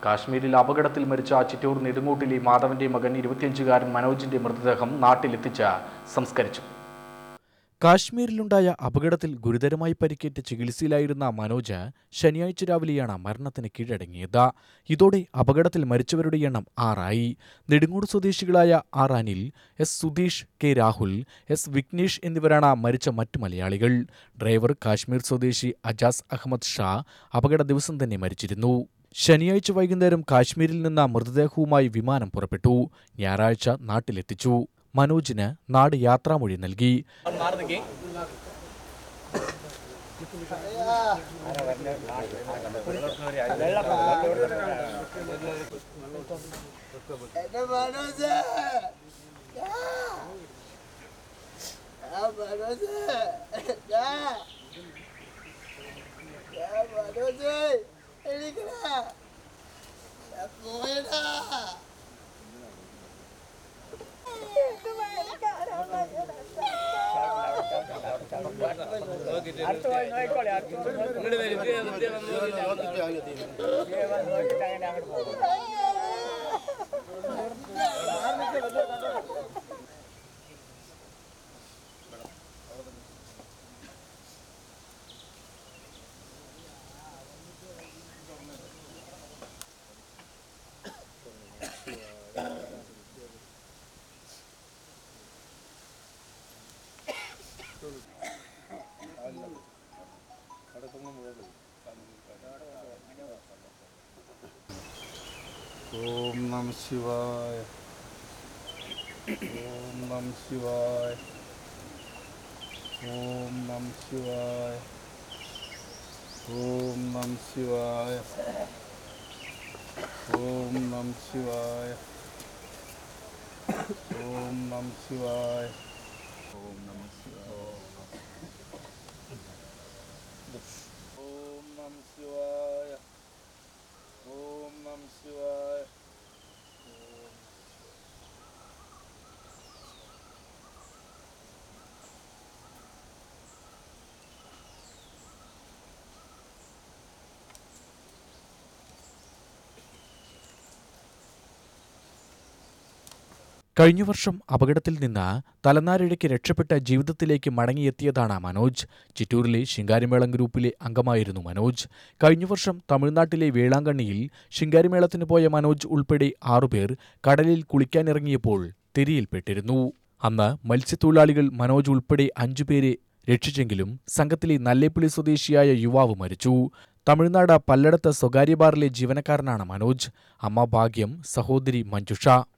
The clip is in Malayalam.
കാശ്മീരിൽ അപകടത്തിൽ മരിച്ച ചിറ്റൂർ നെടുങ്ങോട്ടിലെ മാധവന്റെ മകൻ 25-കാരൻ മനോജിന്റെ മൃതദേഹം നാട്ടിലെത്തിച്ച് സംസ്കരിച്ചു. കാശ്മീരിലുണ്ടായ അപകടത്തിൽ ഗുരുതരമായി പരിക്കേറ്റ് ചികിത്സയിലായിരുന്ന മനോജ് ശനിയാഴ്ച രാവിലെയാണ് മരണത്തിന് കീഴടങ്ങിയത്. ഇതോടെ അപകടത്തിൽ മരിച്ചവരുടെ എണ്ണം 6 നെടുങ്ങോട് സ്വദേശികളായ R Anil, S Sudheesh, K Rahul, S Vignesh എന്നിവരാണ് മരിച്ച മറ്റു മലയാളികൾ. ഡ്രൈവർ കാശ്മീർ സ്വദേശി അജാസ് അഹമ്മദ് ഷാ അപകട ദിവസം തന്നെ മരിച്ചിരുന്നു. ശനിയാഴ്ച വൈകുന്നേരം കാശ്മീരിൽ നിന്ന് മൃതദേഹവുമായി വിമാനം പുറപ്പെട്ടു. ഞായറാഴ്ച നാട്ടിലെത്തിച്ചു. മനോജിന് നാട് യാത്രാമൊഴി നൽകി. ओम नमः शिवाय, ओम नमः शिवाय, ओम नमः शिवाय, ओम नमः शिवाय, ओम नमः शिवाय, ओम नमः शिवाय, ओम नमः शिवाय, ओम नमः शिवाय, ओम नमः शिवाय. കഴിഞ്ഞ വർഷം അപകടത്തിൽ നിന്ന് തലനാരിഴയ്ക്ക് രക്ഷപ്പെട്ട ജീവിതത്തിലേക്ക് മടങ്ങിയെത്തിയതാണ് മനോജ്. ചിറ്റൂരിലെ ശിങ്കാരിമേളം ഗ്രൂപ്പിലെ അംഗമായിരുന്നു മനോജ്. കഴിഞ്ഞ വർഷം തമിഴ്നാട്ടിലെ വേളാങ്കണ്ണിയിൽ ശിങ്കാരിമേളത്തിന് പോയ മനോജ് ഉൾപ്പെടെ 6 പേർ കടലിൽ കുളിക്കാനിറങ്ങിയപ്പോൾ തിരയിൽപ്പെട്ടിരുന്നു. അന്ന് മത്സ്യത്തൊഴിലാളികൾ മനോജ് ഉൾപ്പെടെ 5 പേരെ രക്ഷിച്ചെങ്കിലും സംഘത്തിലെ നല്ലേപ്പുള്ളി സ്വദേശിയായ യുവാവ് മരിച്ചു. തമിഴ്നാട് പല്ലടത്ത് സ്വകാര്യ ബാറിലെ ജീവനക്കാരനാണ് മനോജ്. അമ്മ ഭാഗ്യം, സഹോദരി മഞ്ജുഷ.